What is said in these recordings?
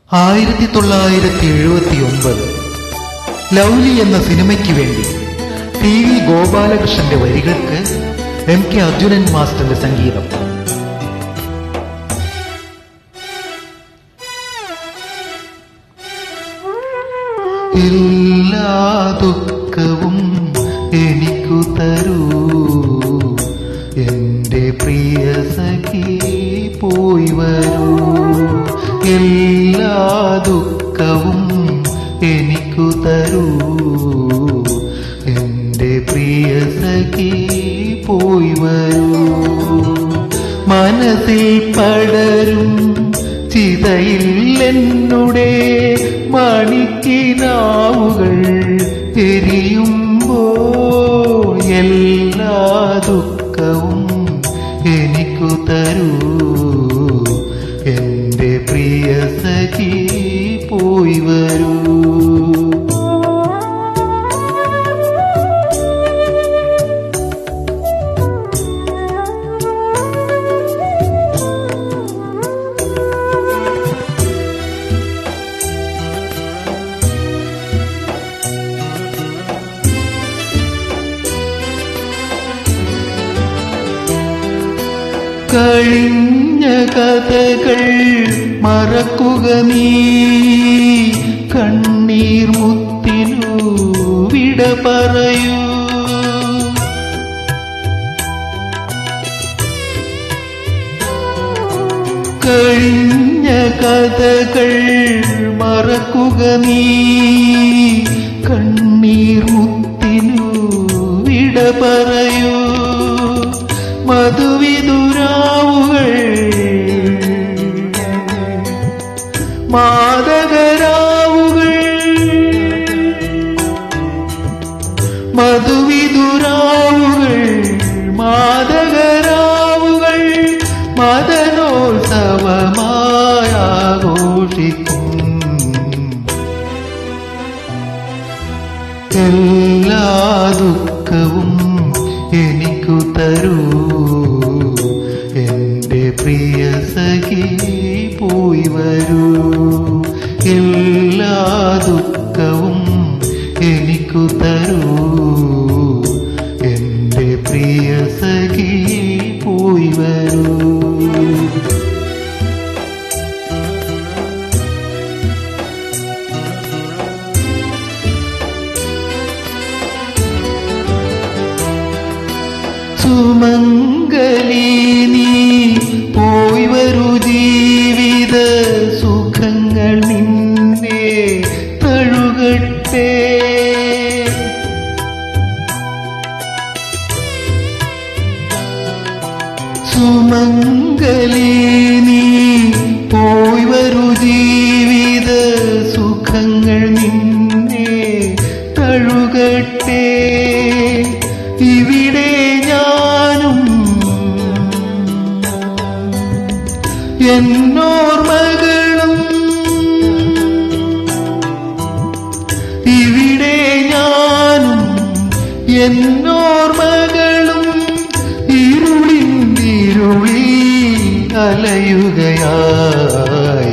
1979 Lovely എന്ന സിനിമയ്ക്ക് വേണ്ടി TV ഗോപാലകൃഷ്ണന്റെ വരികൾക്ക് MK അർജുനൻ മാസ്റ്ററുടെ സംഗീതം. എല്ലാ ദുഃഖവും എനിക്കു തരൂ എന്റെ പ്രിയ സഖി പോയി വരൂ. എല്ലാ ദുഃഖവും എനിക്കു തരൂ എന്റെ പ്രിയ സഖി പോയി വരൂ. മനസ്സിൽ പടരും ചിതയിൽ എന്നുടെ മണിക്കിനാവുകൾ എരിയുമ്പോൾ എല്ലാ ദുഃഖവും എനിക്കു തരൂ എന്റെ പ്രിയ സഖി പോയി വരൂ. കഴിഞ്ഞ കഥകൾ മറക്കുക നീ, കണ്ണീർ മുത്തിനു വിട പറയൂ. കഴിഞ്ഞ കഥകൾ മറക്കുക നീ, കണ്ണീർ മുത്തിനു വിട പറയൂ. മധുവിതുരാവുകൾ മാദകരാവുകൾ, മധുവിതുരാവുകൾ മാദകരാവുകൾ മദനോത്സവമായി ആഘോഷിക്കും. എല്ലാ ദുഃഖവും എനിക്കു തരൂ എന്റെ പ്രിയ സഖി പോയി വരൂ. എല്ലാ ദുഃഖവും എനിക്കു തരൂ എന്റെ പ്രിയ സഖി പോയി വരൂ. സുമംഗലി നീ പോയി വരൂ, ജീവിത സുഖങ്ങൾ നിന്നെ തഴുകട്ടെ. സുമംഗലി നീ പോയി വരൂ, ജീവിത സുഖങ്ങൾ നിന്നെ തഴുകട്ടെ. ഇവിടെ ഞാനും എന്നോർമകളും, ഇവിടെ ഞാനും എന്നോർമകളും ഇരുളിന്തിരുളി അലയുകയായി.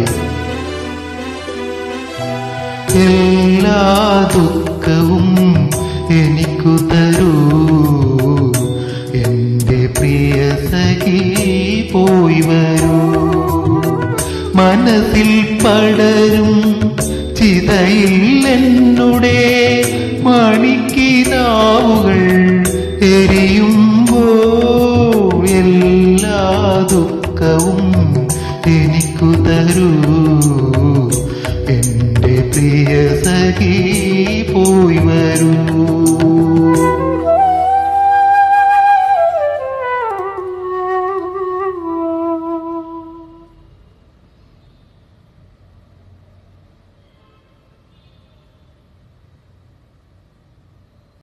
എല്ലാ ദുഃഖവും എനിക്കു തരൂ എന്റെ പ്രിയ സഖി പോയി വരൂ. മനസ്സിൽ പടരും ചിതയിൽ എന്നുടെ മണിക്കിനാവുകൾ എരിയുമ്പോൾ എല്ലാ ദുഃഖവും എനിക്കു തരൂ എന്റെ പ്രിയ സഖി